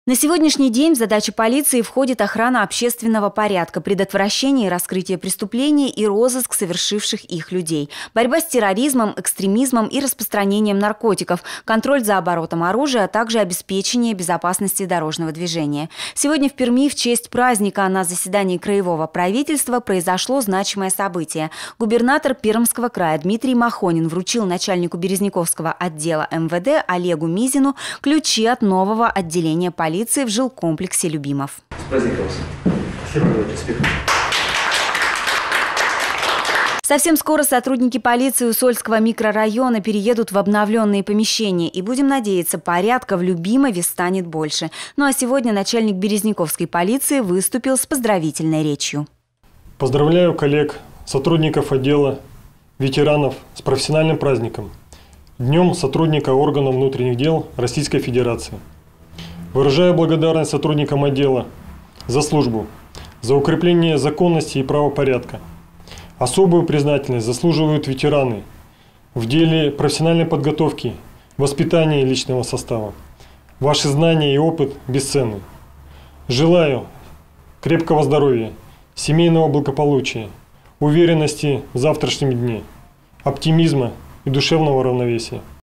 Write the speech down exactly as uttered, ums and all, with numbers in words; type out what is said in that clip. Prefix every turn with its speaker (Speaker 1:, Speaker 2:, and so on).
Speaker 1: На сегодняшний день в задачи полиции входит охрана общественного порядка, предотвращение и раскрытие преступлений и розыск совершивших их людей, борьба с терроризмом, экстремизмом и распространением наркотиков, контроль за оборотом оружия, а также обеспечение безопасности дорожного движения. Сегодня в Перми в честь праздника на заседании краевого правительства произошло значимое событие. Губернатор Пермского края Дмитрий Махонин вручил начальнику Березняковского отдела эм вэ дэ Олегу Мизину ключи от нового отделения полиции в жилкомплексе Любимов.
Speaker 2: С праздником вас. Спасибо, успехов.
Speaker 1: Совсем скоро сотрудники полиции Усольского микрорайона переедут в обновленные помещения. И будем надеяться, порядка в Любимове станет больше. Ну а сегодня начальник Березняковской полиции выступил с поздравительной речью.
Speaker 3: Поздравляю коллег, сотрудников отдела, ветеранов с профессиональным праздником. Днем сотрудника органов внутренних дел Российской Федерации. Выражаю благодарность сотрудникам отдела за службу, за укрепление законности и правопорядка. Особую признательность заслуживают ветераны в деле профессиональной подготовки, воспитания личного состава. Ваши знания и опыт бесценны. Желаю крепкого здоровья, семейного благополучия, уверенности в завтрашнем дне, оптимизма и душевного равновесия.